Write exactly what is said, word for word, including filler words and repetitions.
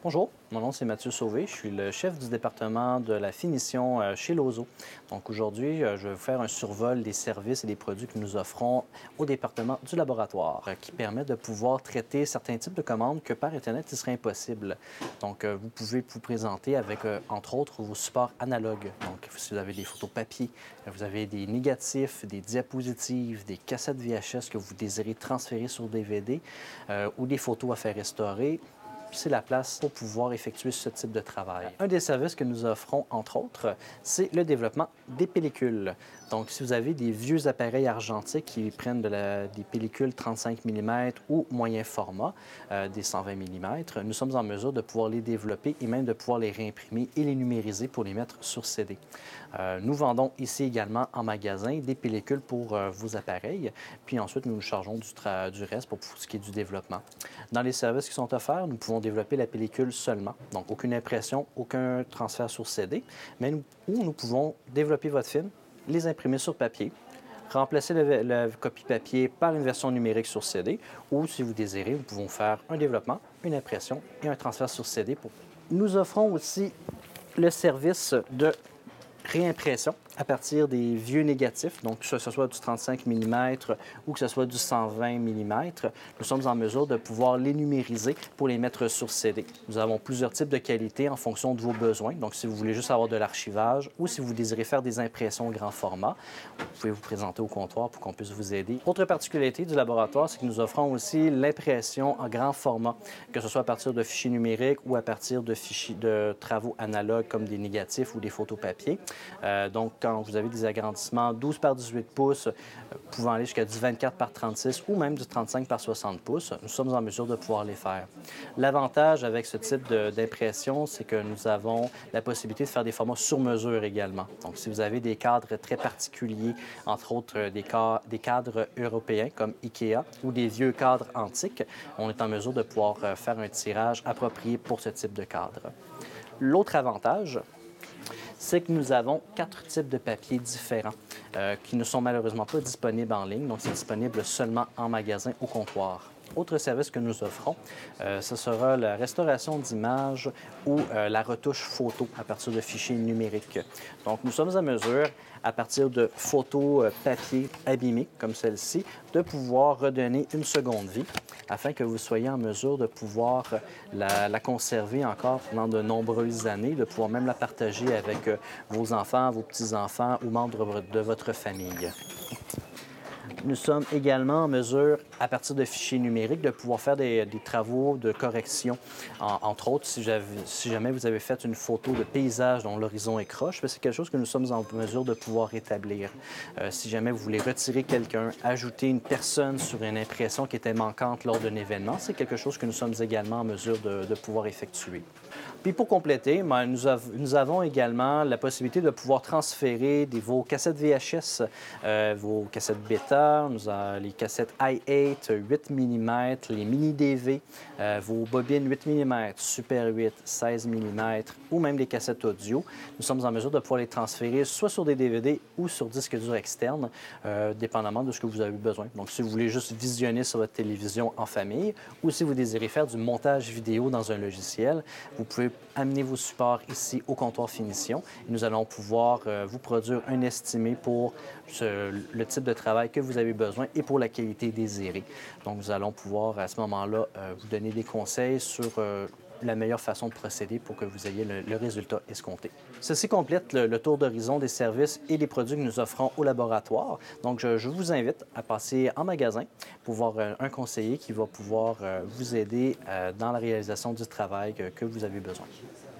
Bonjour, mon nom c'est Mathieu Sauvé, je suis le chef du département de la finition euh, chez Lozo. Donc aujourd'hui, euh, je vais vous faire un survol des services et des produits que nous offrons au département du laboratoire, euh, qui permet de pouvoir traiter certains types de commandes que par Internet, il serait impossible. Donc euh, vous pouvez vous présenter avec, euh, entre autres, vos supports analogues. Donc si vous avez des photos papier, euh, vous avez des négatifs, des diapositives, des cassettes V H S que vous désirez transférer sur D V D euh, ou des photos à faire restaurer, c'est la place pour pouvoir effectuer ce type de travail. Un des services que nous offrons, entre autres, c'est le développement des pellicules. Donc, si vous avez des vieux appareils argentiques qui prennent de la, des pellicules trente-cinq millimètres ou moyen format, euh, des cent vingt millimètres, nous sommes en mesure de pouvoir les développer et même de pouvoir les réimprimer et les numériser pour les mettre sur C D. Euh, nous vendons ici également en magasin des pellicules pour euh, vos appareils, puis ensuite nous nous chargeons du, du reste pour, pour ce qui est du développement. Dans les services qui sont offerts, nous pouvons développer la pellicule seulement, donc aucune impression, aucun transfert sur C D, mais nous, où nous pouvons développer votre film, les imprimer sur papier, remplacer le, la copie papier par une version numérique sur C D, ou si vous désirez, nous pouvons faire un développement, une impression et un transfert sur C D. Pour... Nous offrons aussi le service de réimpression à partir des vieux négatifs, donc que ce soit du trente-cinq millimètres ou que ce soit du cent vingt millimètres, nous sommes en mesure de pouvoir les numériser pour les mettre sur C D. Nous avons plusieurs types de qualités en fonction de vos besoins. Donc, si vous voulez juste avoir de l'archivage ou si vous désirez faire des impressions grand format, vous pouvez vous présenter au comptoir pour qu'on puisse vous aider. Autre particularité du laboratoire, c'est que nous offrons aussi l'impression en grand format, que ce soit à partir de fichiers numériques ou à partir de fichiers de travaux analogues comme des négatifs ou des photos papier. Euh, donc, quand vous avez des agrandissements douze par dix-huit pouces, euh, pouvant aller jusqu'à du vingt-quatre par trente-six ou même du trente-cinq par soixante pouces, nous sommes en mesure de pouvoir les faire. L'avantage avec ce type d'impression, c'est que nous avons la possibilité de faire des formats sur mesure également. Donc, si vous avez des cadres très particuliers, entre autres des, ca des cadres européens comme IKEA ou des vieux cadres antiques, on est en mesure de pouvoir faire un tirage approprié pour ce type de cadre. L'autre avantage, c'est que nous avons quatre types de papiers différents euh, qui ne sont malheureusement pas disponibles en ligne, donc c'est disponible seulement en magasin au comptoir. Autre service que nous offrons, euh, ce sera la restauration d'images ou euh, la retouche photo à partir de fichiers numériques. Donc, nous sommes en mesure, à partir de photos euh, papier abîmées, comme celle-ci, de pouvoir redonner une seconde vie afin que vous soyez en mesure de pouvoir la, la conserver encore pendant de nombreuses années, de pouvoir même la partager avec euh, vos enfants, vos petits-enfants ou membres de votre famille. Nous sommes également en mesure, à partir de fichiers numériques, de pouvoir faire des, des travaux de correction. En, entre autres, si, si jamais vous avez fait une photo de paysage dont l'horizon est croche, c'est quelque chose que nous sommes en mesure de pouvoir rétablir. Euh, si jamais vous voulez retirer quelqu'un, ajouter une personne sur une impression qui était manquante lors d'un événement, c'est quelque chose que nous sommes également en mesure de, de pouvoir effectuer. Puis pour compléter, bien, nous, av nous avons également la possibilité de pouvoir transférer des, vos cassettes V H S, euh, vos cassettes bêta, nous avons les cassettes i huit, huit millimètres, les mini D V, euh, vos bobines huit millimètres, Super huit, seize millimètres ou même les cassettes audio. Nous sommes en mesure de pouvoir les transférer soit sur des D V D ou sur disque dur externe, euh, dépendamment de ce que vous avez besoin. Donc, si vous voulez juste visionner sur votre télévision en famille ou si vous désirez faire du montage vidéo dans un logiciel, vous pouvez amener vos supports ici au comptoir finition et nous allons pouvoir euh, vous produire un estimé pour ce, le type de travail que vous avez besoin et pour la qualité désirée. Donc, nous allons pouvoir à ce moment-là euh, vous donner des conseils sur euh, la meilleure façon de procéder pour que vous ayez le, le résultat escompté. Ceci complète le, le tour d'horizon des services et des produits que nous offrons au laboratoire. Donc, je, je vous invite à passer en magasin pour voir euh, un conseiller qui va pouvoir euh, vous aider euh, dans la réalisation du travail que, que vous avez besoin.